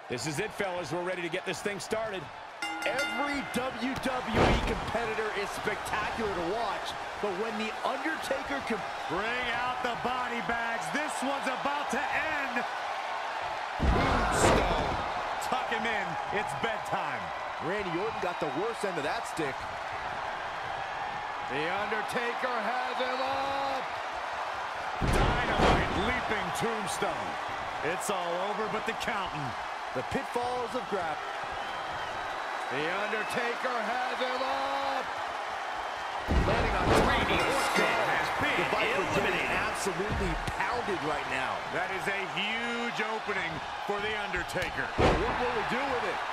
This is it, fellas. We're ready to get this thing started. Every WWE competitor is spectacular to watch, but when The Undertaker can bring out the body bags, this one's about to end. Tombstone. Tuck him in. It's bedtime. Randy Orton got the worst end of that stick. The Undertaker has him up. Dynamite leaping tombstone. It's all over but the counting. The pitfalls of grappling. The Undertaker has him up. Landing on Randy Orton has been eliminated. Absolutely pounded right now. That is a huge opening for The Undertaker. What will he do with it?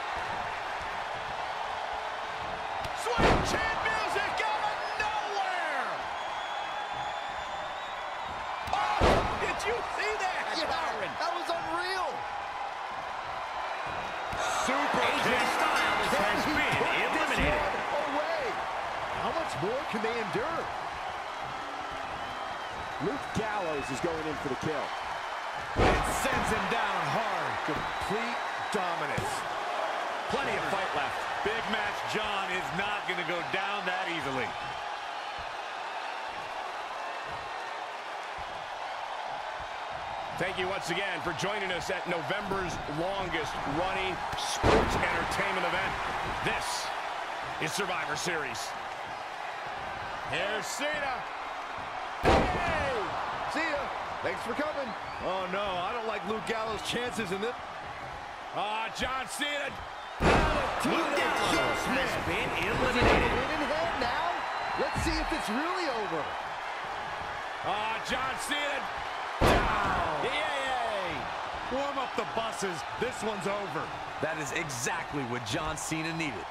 Sweet chin music out of nowhere! Oh, did you see that? Byron. That was unreal. Super AJ Styles has been eliminated. Away. How much more can they endure? Luke Gallows is going in for the kill. And sends him down hard. Complete dominance. Plenty of fight left. Big Match John is not going to go down that easily. Thank you once again for joining us at November's longest running sports entertainment event. This is Survivor Series. Here's Cena. Hey! See ya. Thanks for coming. Oh, no. I don't like Luke Gallows' chances in this. John Cena. Luke Gallows has been eliminated. Win in hand now? Let's see if it's really over. John Cena. Yay! Warm up the buses. This one's over. That is exactly what John Cena needed.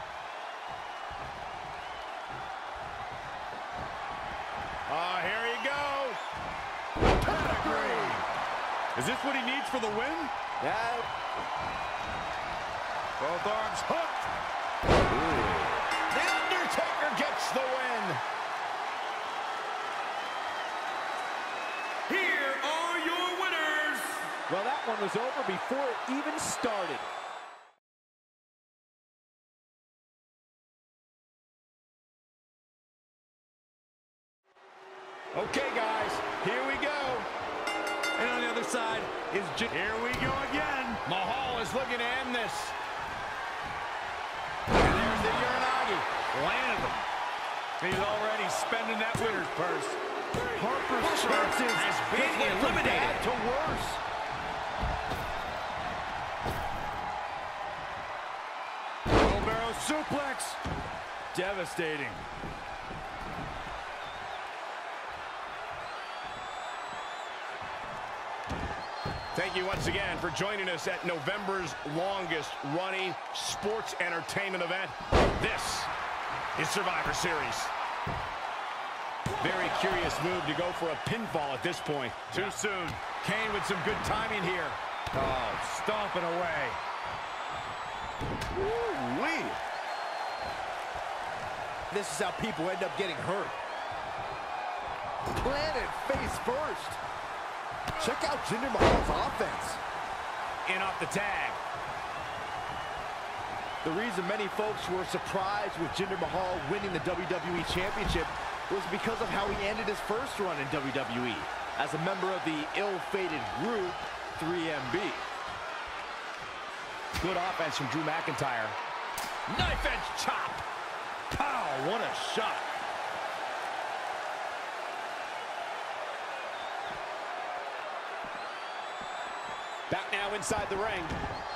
Here he goes. Pedigree. Is this what he needs for the win? Yeah. Both arms hooked. The Undertaker gets the win. Here are your winners. Well, that one was over before it even started. Okay, guys, here we go. And on the other side is Here we go again. Mahal is looking to end this. And there's the Uranagi. Landed him. He's already spending that winner's purse. Harper's chances has been eliminated. Bad to worse. Wheelbarrow suplex. Devastating. Thank you once again for joining us at November's longest running sports entertainment event. This is Survivor Series. Very curious move to go for a pinfall at this point. Too soon. Kane with some good timing here. Oh, stomping away. Woo-wee. This is how people end up getting hurt. Planted face first. Check out Jinder Mahal's offense. In off the tag. The reason many folks were surprised with Jinder Mahal winning the WWE Championship was because of how he ended his first run in WWE as a member of the ill-fated group 3MB. Good offense from Drew McIntyre. Knife edge chop. Pow, what a shot. Back now inside the ring.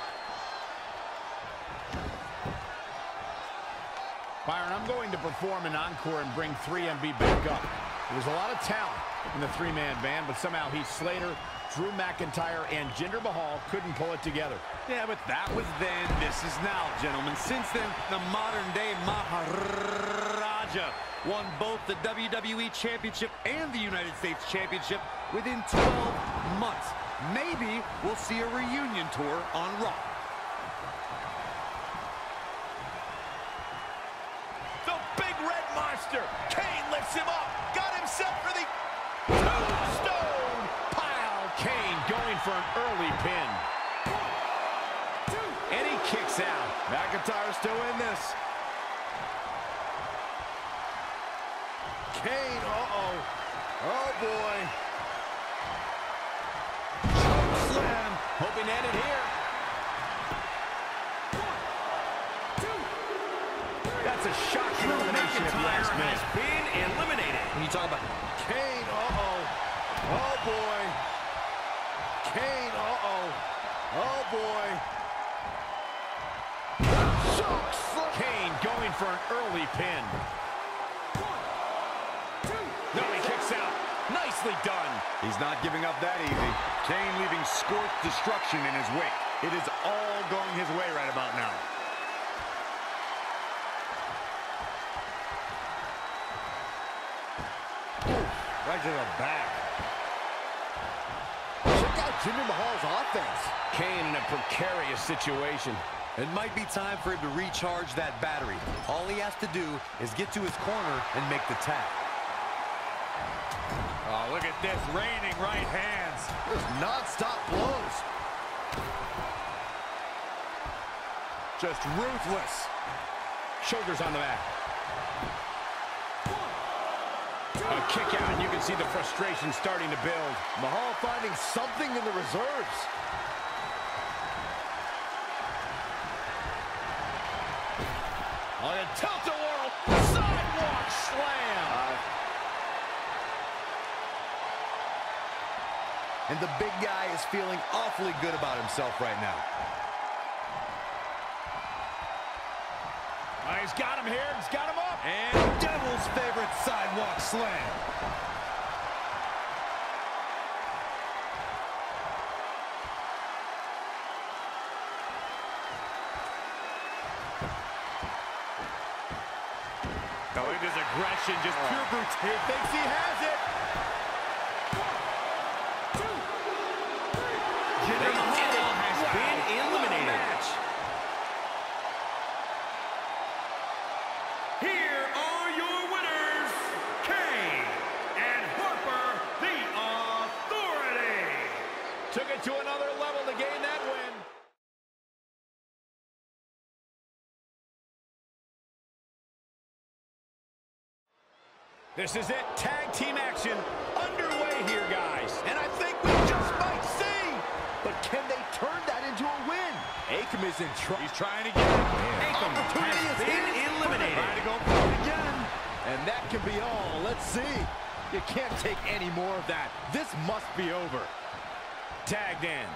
Byron, I'm going to perform an encore and bring 3MB back up. There's a lot of talent in the three-man band, but somehow Heath Slater, Drew McIntyre, and Jinder Mahal couldn't pull it together. Yeah, but that was then. This is now, gentlemen. Since then, the modern-day Maharaja won both the WWE Championship and the United States Championship within 12 months. Maybe we'll see a reunion tour on Raw. The big red monster. Kane lifts him up. Got himself for the tombstone. Kane going for an early pin. kicks out. McIntyre still in this. Kane, oh boy. Slam, hoping to end it here. That's a shocking elimination at the last minute. Has been eliminated. When you talk about Kane, oh boy. Kane, oh boy. Kane going for an early pin. No, he kicks out. Nicely done. he's not giving up that easy. Kane leaving scorched destruction in his wake. It is all going his way right about now. Right to the back. Check out Jinder Mahal's offense. Kane in a precarious situation. It might be time for him to recharge that battery. All he has to do is get to his corner and make the tap. Oh, look at this, raining right hands. Just non-stop blows. Just ruthless. Shoulders on the mat. A kick out, and you can see the frustration starting to build. Mahal finding something in the reserves. On a tilt-a-whirl sidewalk slam. And the big guy is feeling awfully good about himself right now. He's got him here. He's got him up. And Devil's favorite sidewalk slam. Oh, it is aggression, just pure brutality. He thinks he has it. Jinder Mahal has been eliminated. Here are your winners, Kane and Harper, the Authority. Took it to another level to gain that win. This is it. Tag team action underway here, guys. And I think we just might see. But can they turn that into a win? Akam is in trouble. He's trying to get it. Akam Opportunity has is been his. eliminated. Trying to go for it again. And that can be all. Let's see. You can't take any more of that. This must be over. Tagged in.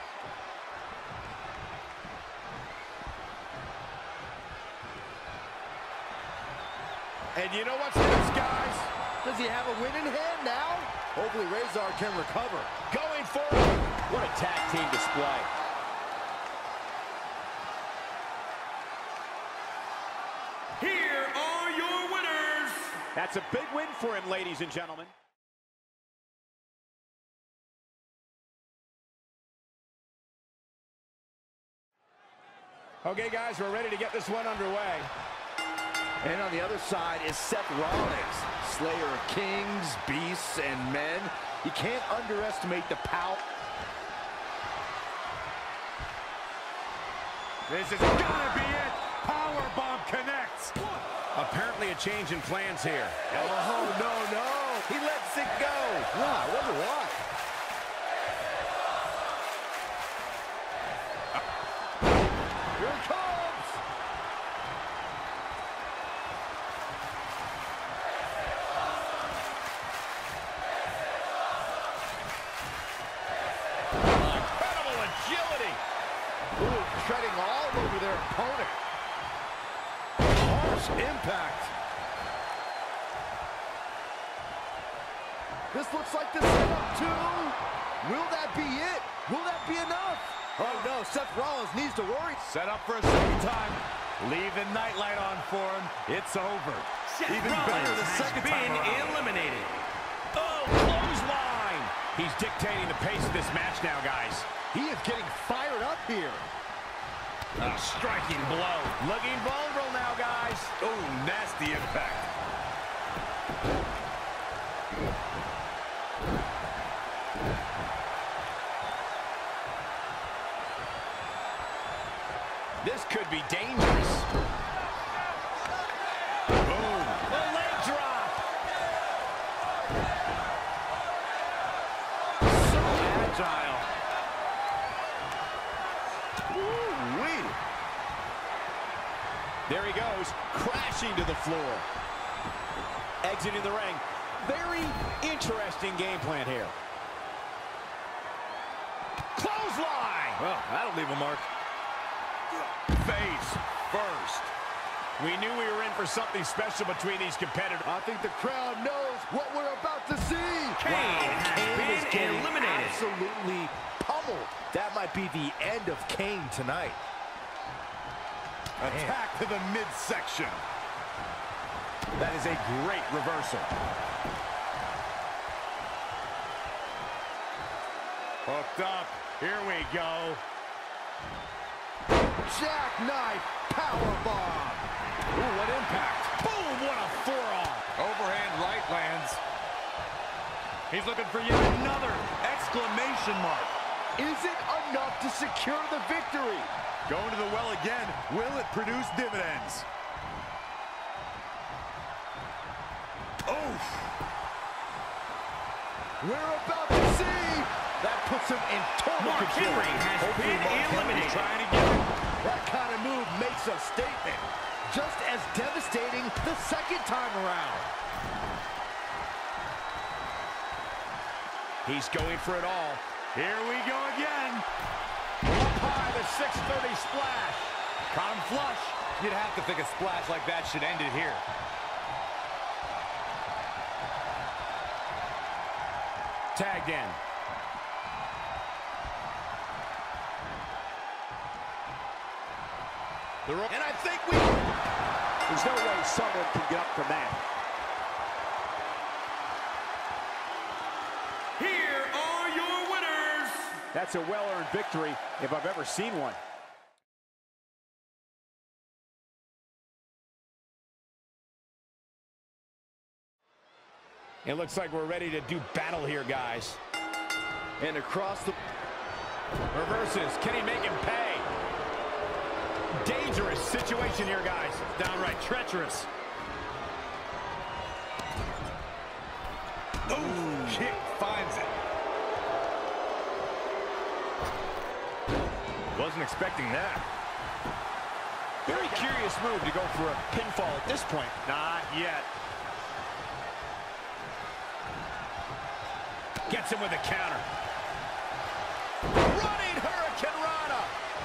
And you know what's next, guys? Does he have a win in hand now? Hopefully Razor can recover. Going for it. What a tag team display. Here are your winners. That's a big win for him, ladies and gentlemen. Okay, guys, we're ready to get this one underway. And on the other side is Seth Rollins, slayer of kings, beasts, and men. You can't underestimate the power. This is gonna be it. Powerbomb connects. Apparently a change in plans here. Oh, no. He lets it go. I wonder why. Here it comes. Incredible agility. Ooh, treading all over their opponent. Harsh impact. This looks like the setup, too. Will that be it? Will that be enough? Oh, no, Seth Rollins needs to worry. Set up for a second time. Leave the nightlight on for him. It's over. Seth Even better Rollins the has second been time around. eliminated. Oh, clothesline. He's dictating the pace of this match now, guys. He is getting fired up here. A striking blow. Looking vulnerable now, guys. Oh, nasty impact. This could could be dangerous. Boom. The leg drop. So agile. Woo-wee. There he goes, crashing to the floor. Exiting the ring. Very interesting game plan here. Clothesline! Well, that'll leave a mark. Face first. We knew we were in for something special between these competitors. I think the crowd knows what we're about to see. Kane has is been getting eliminated. absolutely pummeled. That might be the end of Kane tonight. Attack to the midsection. That is a great reversal. Hooked up. Here we go. Jackknife powerbomb. Ooh, what impact. Boom, what a forearm. Overhand right lands. He's looking for yet another exclamation mark. Is it enough to secure the victory? Going to the well again. Will it produce dividends? Oof. We're about to see. That puts him in total Mark control. Henry has Hopefully been Mark Henry's eliminated. trying to get him. That kind of move makes a statement. Just as devastating the second time around. He's going for it all. Here we go again. Up high, the 630 splash. Caught him flush. You'd have to think a splash like that should end it here. Tagged in. And I think we... There's no way someone can get up from that. Here are your winners. That's a well-earned victory if I've ever seen one. It looks like we're ready to do battle here, guys. And across the... Reverses. Can he make him pay? Dangerous situation here, guys. Downright treacherous. Ooh, kick finds it. Wasn't expecting that. Very curious move to go for a pinfall at this point. Not yet. Gets him with a counter. Running Hurricane Rana.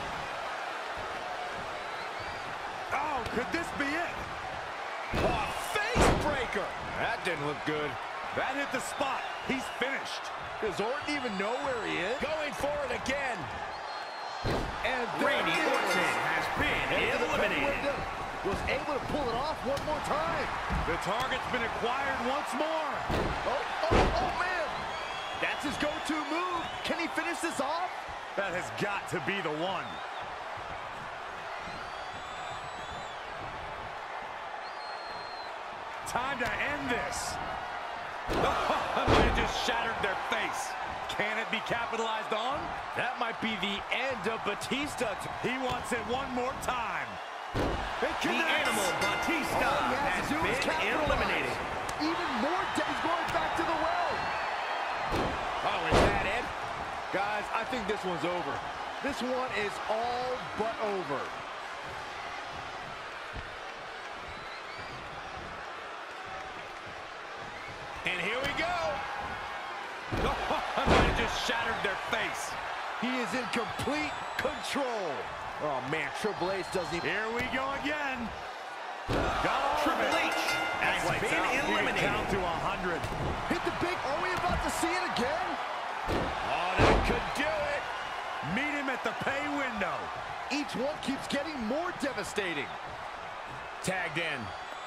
Oh, could this be it? A face breaker. That didn't look good. That hit the spot. He's finished. Does Orton even know where he is? Going for it again. And Randy Orton has been eliminated. Was able to pull it off one more time. The target's been acquired once more. Oh, man. That's his go-to move. Can he finish this off? That has got to be the one. Time to end this. I might have just shattered their face. Can it be capitalized on? That might be the end of Batista. He wants it one more time. The Animal Batista has been eliminated. Even more He's going back to the well. Oh, is that it? Guys, I think this one's over. This one is all but over. And here we go. I might have just shattered their face. He is in complete control. Oh, man, Triple H doesn't even... Here we go again. Triple H has Lights been out. You can eliminated. count to 100. Hit the big... Are we about to see it again? Oh, that could do it. Meet him at the pay window. Each one keeps getting more devastating. Tagged in.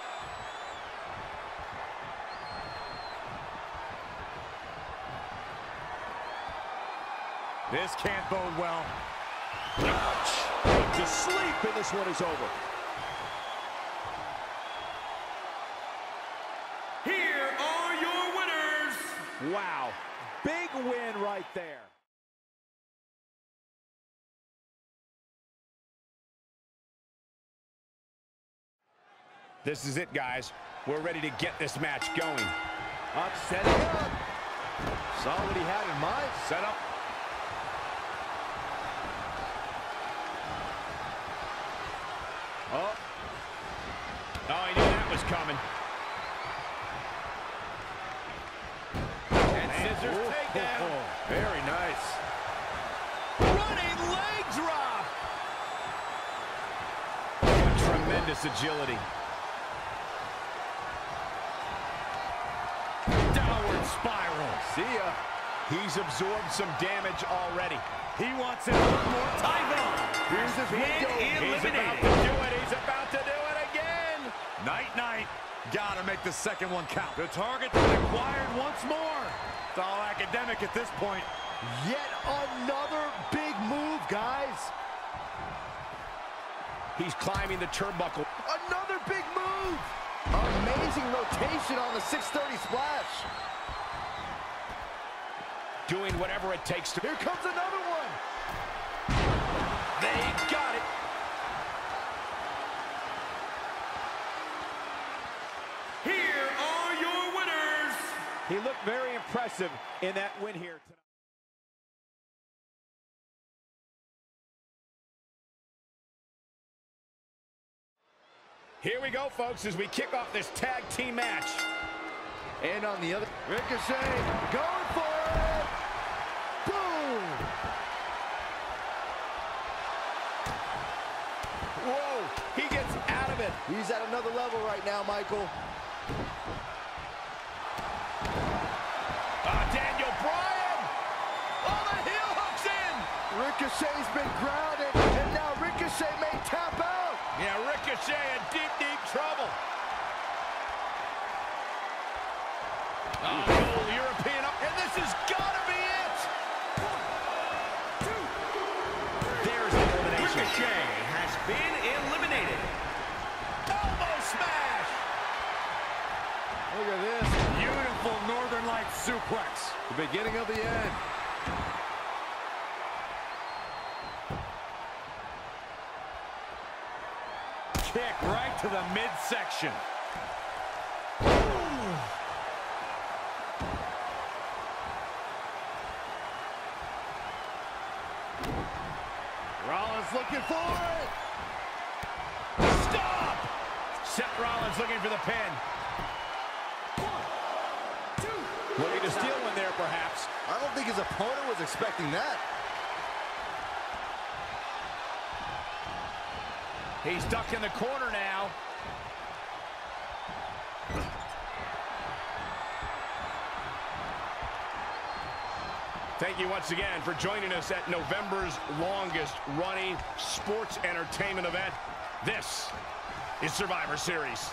This can't bode well. To sleep, and this one is over. Here are your winners. Wow. Big win right there. This is it, guys. We're ready to get this match going. Up, setting up. Saw what he had in mind. Set up. Oh, he knew that was coming. And scissors takedown. Very nice. Running leg drop. Tremendous agility. Downward spiral. See ya. He's absorbed some damage already. He wants it one more time. Here's his window. He's about to do it. He's about to do it again. Night-night. Gotta make the second one count. The target's been acquired once more. It's all academic at this point. Yet another big move, guys. He's climbing the turnbuckle. Another big move. Amazing rotation on the 630 splash. Doing whatever it takes to... Here comes another one. They got it. Here are your winners. He looked very impressive in that win here tonight. Here we go, folks, as we kick off this tag team match. And on the other, Ricochet going for it. Boom. Whoa, he gets out of it. He's at another level right now, Michael. Daniel Bryan. Oh, the heel hook's in. Ricochet's been grounded, and now Ricochet may tap out. Yeah, Ricochet in deep, deep trouble. Oh, European, and this has got to be it. 1, 2. There's the elimination. Ricochet has been eliminated. Elbow smash. Look at this. Beautiful Northern Lights suplex. The beginning of the end. Kick right to the midsection. Rollins looking for it. Stop. Seth Rollins looking for the pin. 1, 2. Looking to steal one there, perhaps. I don't think his opponent was expecting that. He's ducked in the corner now. Thank you once again for joining us at November's longest running sports entertainment event. This is Survivor Series.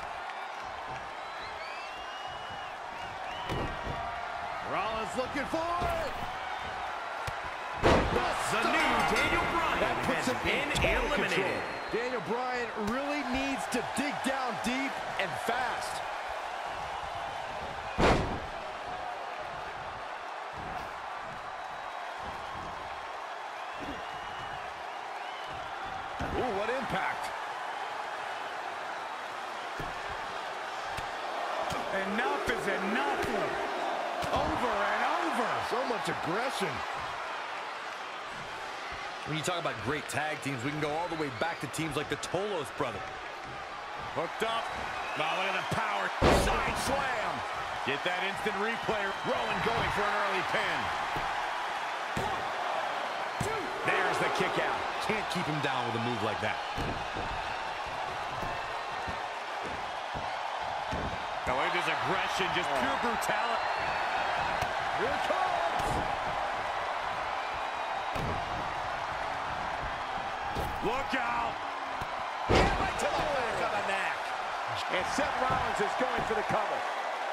Rollins looking for it. The new Daniel Bryan Puts has him been in total eliminated. control. Daniel Bryan really needs to dig down deep and fast. Ooh, what impact. Enough is enough. Over and over. So much aggression. When you talk about great tag teams, we can go all the way back to teams like the Tolos brothers. Hooked up. Oh, look at the power. Side slam. Get that instant replay. Rowan going for an early pin. 1, 2. There's the kick out. Can't keep him down with a move like that. Now look at this aggression, just pure brutality. Here it comes. Look out. Yeah, right to the back of the neck. And Seth Rollins is going for the cover.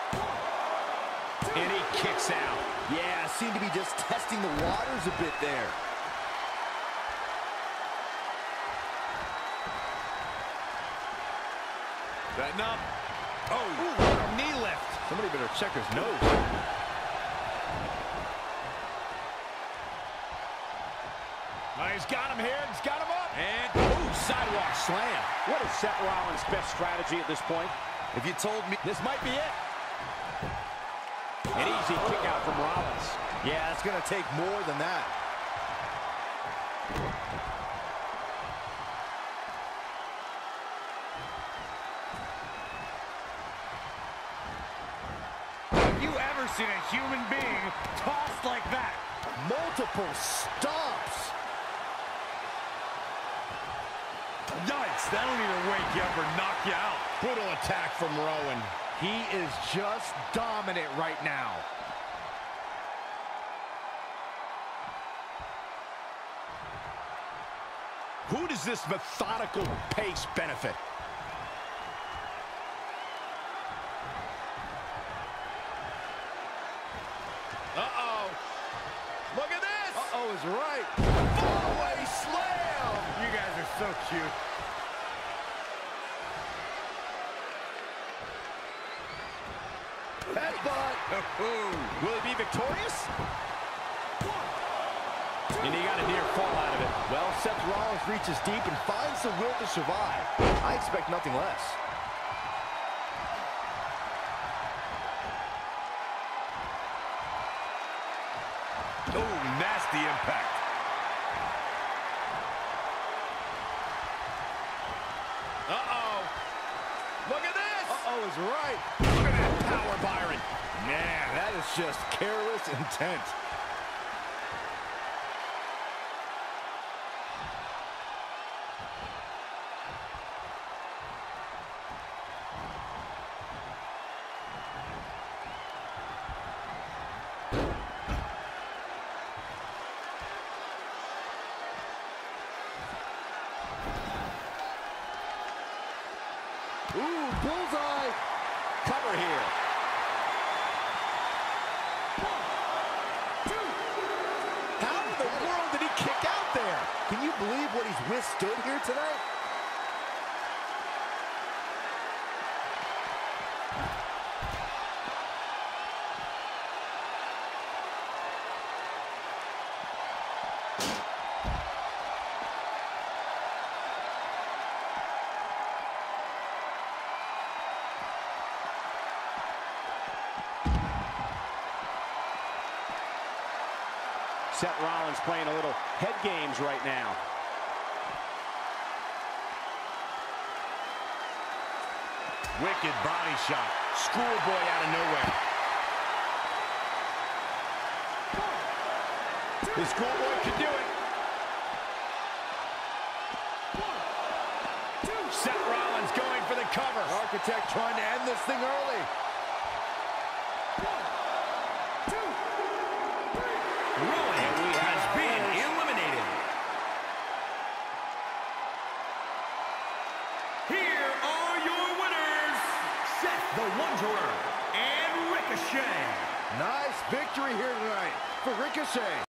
1, 2. And he kicks out. Yeah, seemed to be just testing the waters a bit there. Setting up. Oh, what a knee lift. Somebody better check his nose. He's got him here. He's got him up. And Ooh, sidewalk slam. What is Seth Rollins' best strategy at this point? if you told me This might be it. An easy kick out from Rollins. Yeah, it's going to take more than that. Have you ever seen a human being tossed like that? Multiple stomps. Yikes, that'll either wake you up or knock you out. Brutal attack from Rowan. He is just dominant right now. Who does this methodical pace benefit? Uh-oh. Look at this. Uh-oh is right. Fallaway slam. You guys are so cute. Headbutt. Will he be victorious? And he got a near fall out of it. Well, Seth Rollins reaches deep and finds the will to survive. I expect nothing less. oh, nasty impact. Uh-oh. Look at this. Uh-oh is right. Look at that power, Byron. Man, that is just careless intent. Ooh, bullseye. Cover here. How in the world did he kick out there? Can you believe what he's withstood here tonight? Seth Rollins playing a little head games right now. Wicked body shot. Schoolboy out of nowhere. The schoolboy can do it. Seth Rollins going for the cover. Architect trying to end this thing early. Rowan has been eliminated. Here are your winners, Seth the Wanderer and Ricochet. Nice victory here tonight for Ricochet.